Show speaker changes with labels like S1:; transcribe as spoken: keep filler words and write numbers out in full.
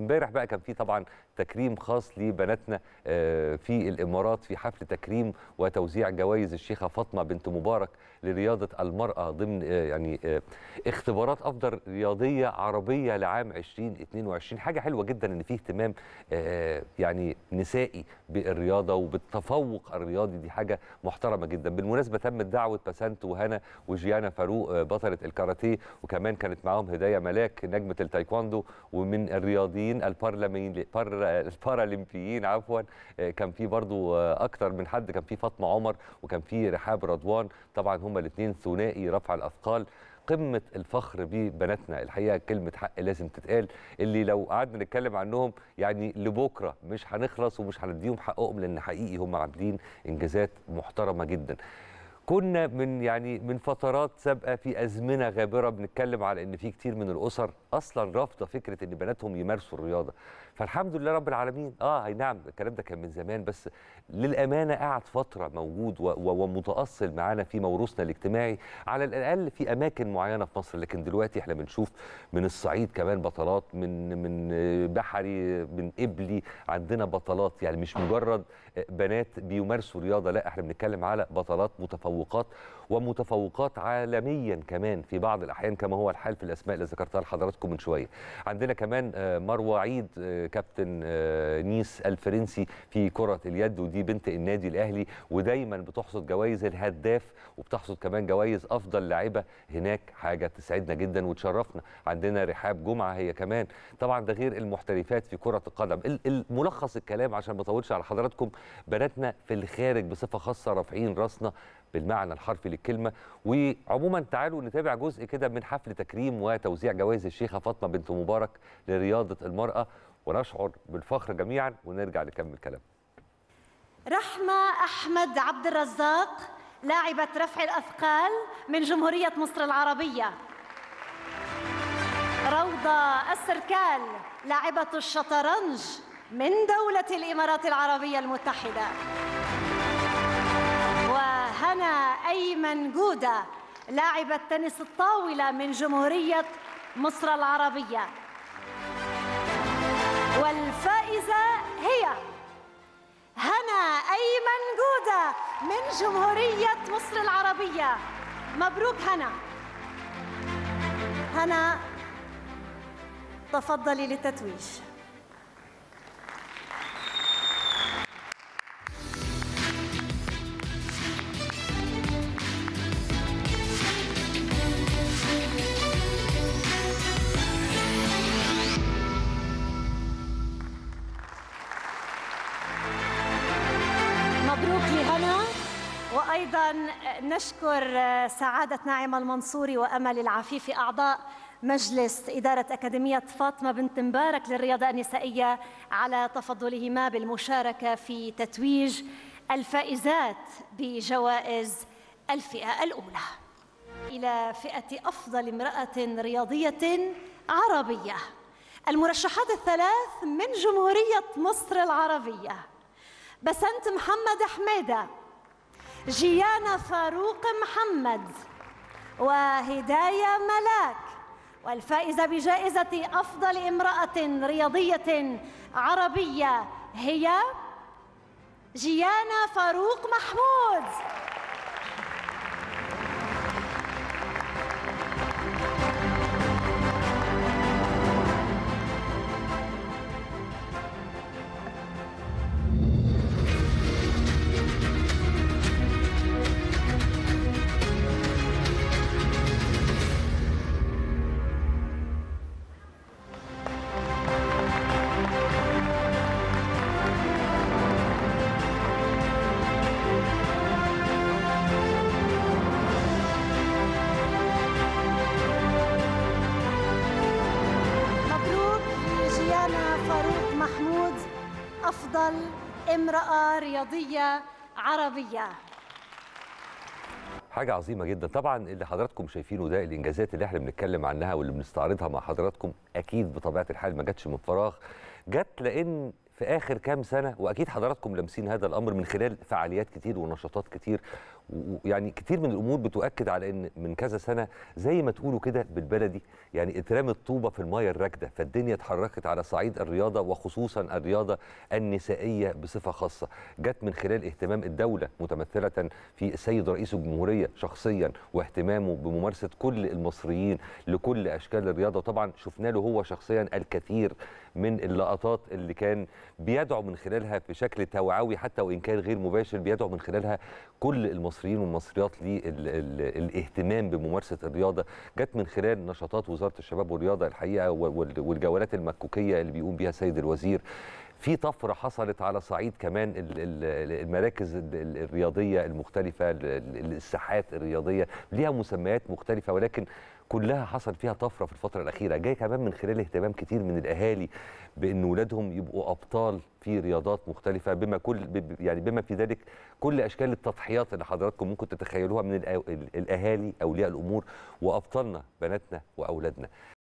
S1: امبارح بقى كان في طبعا تكريم خاص لبناتنا في الامارات في حفل تكريم وتوزيع جوائز الشيخه فاطمه بنت مبارك لرياضه المراه ضمن يعني اختبارات افضل رياضيه عربيه لعام ألفين واثنين وعشرين. حاجه حلوه جدا ان في اهتمام يعني نسائي بالرياضه وبالتفوق الرياضي، دي حاجه محترمه جدا. بالمناسبه تمت دعوه بسنت وهنا وجيانا فاروق بطله الكاراتيه، وكمان كانت معاهم هدايه ملاك نجمه التايكواندو، ومن الرياضيين البارالمبيين عفوا كان في برضو اكتر من حد، كان في فاطمه عمر وكان في رحاب رضوان، طبعا هما الاثنين ثنائي رفع الاثقال. قمه الفخر ببناتنا الحقيقه، كلمه حق لازم تتقال، اللي لو قعدنا نتكلم عنهم يعني لبكره مش هنخلص ومش هنديهم حقهم، لان حقيقي هم عاملين انجازات محترمه جدا. كنا من يعني من فترات سابقه في ازمنه غابره بنتكلم على ان في كتير من الاسر اصلا رافضه فكره ان بناتهم يمارسوا الرياضه، فالحمد لله رب العالمين. اه اي نعم الكلام ده كان من زمان، بس للامانه قعد فتره موجود ومتاصل معانا في موروثنا الاجتماعي على الاقل في اماكن معينه في مصر. لكن دلوقتي احنا بنشوف من الصعيد كمان بطلات، من من بحري، من قبلي عندنا بطلات، يعني مش مجرد بنات بيمارسوا رياضه، لا احنا بنتكلم على بطلات متفوقات ومتفوقات عالميا كمان في بعض الاحيان، كما هو الحال في الاسماء اللي ذكرتها لحضراتكم من شويه. عندنا كمان مروه عيد كابتن نيس الفرنسي في كره اليد، ودي بنت النادي الاهلي ودايما بتحصد جوائز الهداف وبتحصد كمان جوائز افضل لاعبه هناك، حاجه تسعدنا جدا وتشرفنا. عندنا رحاب جمعه هي كمان، طبعا ده غير المحترفات في كره القدم. الملخص الكلام عشان ما اطولش على حضراتكم، بناتنا في الخارج بصفه خاصه رافعين راسنا بالمعنى الحرفي للكلمه. وعموما تعالوا نتابع جزء كده من حفل تكريم وتوزيع جوائز الشيخه فاطمه بنت مبارك لرياضه المراه، ونشعر بالفخر جميعا ونرجع نكمل كلام.
S2: رحمه احمد عبد الرزاق لاعبه رفع الاثقال من جمهوريه مصر العربيه. روضه السركال لاعبه الشطرنج من دوله الامارات العربيه المتحده. وهنا أيمن جودة لاعبة تنس الطاولة من جمهورية مصر العربية. والفائزة هي هنا أيمن جودة من جمهورية مصر العربية. مبروك هنا. هنا تفضلي للتتويج. وأيضا نشكر سعادة ناعمة المنصوري وأمل العفيفي أعضاء مجلس إدارة أكاديمية فاطمة بنت مبارك للرياضة النسائية على تفضلهما بالمشاركة في تتويج الفائزات بجوائز الفئة الأولى. إلى فئة أفضل امرأة رياضية عربية، المرشحات الثلاث من جمهورية مصر العربية: بسنت محمد حميدة، جيانا فاروق محمد، وهداية ملاك. والفائزة بجائزة أفضل امرأة رياضية عربية هي جيانا فاروق محمود. أفضل امرأة رياضية عربية.
S1: حاجة عظيمة جدا طبعا اللي حضراتكم شايفينه ده، الإنجازات اللي احنا بنتكلم عنها واللي بنستعرضها مع حضراتكم أكيد بطبيعة الحال ما جاتش من فراغ، جت لأن في آخر كام سنة، وأكيد حضراتكم لامسين هذا الأمر من خلال فعاليات كتير ونشاطات كتير ويعني كتير من الامور بتؤكد على ان من كذا سنه زي ما تقولوا كده بالبلدي يعني اترمت طوبه في المايه الراكده، فالدنيا اتحركت على صعيد الرياضه وخصوصا الرياضه النسائيه بصفه خاصه، جت من خلال اهتمام الدوله متمثله في السيد رئيس الجمهوريه شخصيا واهتمامه بممارسه كل المصريين لكل اشكال الرياضه، وطبعا شفنا له هو شخصيا الكثير من اللقطات اللي كان بيدعو من خلالها بشكل توعوي حتى وان كان غير مباشر، بيدعو من خلالها كل المصريين والمصريات للاهتمام بممارسه الرياضه، جت من خلال نشاطات وزاره الشباب والرياضه الحقيقه والجولات المكوكيه اللي بيقوم بيها السيد الوزير. في طفره حصلت على صعيد كمان المراكز الرياضيه المختلفه، الساحات الرياضيه ليها مسميات مختلفه ولكن كلها حصل فيها طفره في الفتره الاخيره، جاي كمان من خلال اهتمام كتير من الاهالي بان اولادهم يبقوا ابطال في رياضات مختلفه، بما كل يعني بما في ذلك كل اشكال التضحيات اللي حضراتكم ممكن تتخيلوها من الاهالي اولياء الامور وابطالنا بناتنا واولادنا.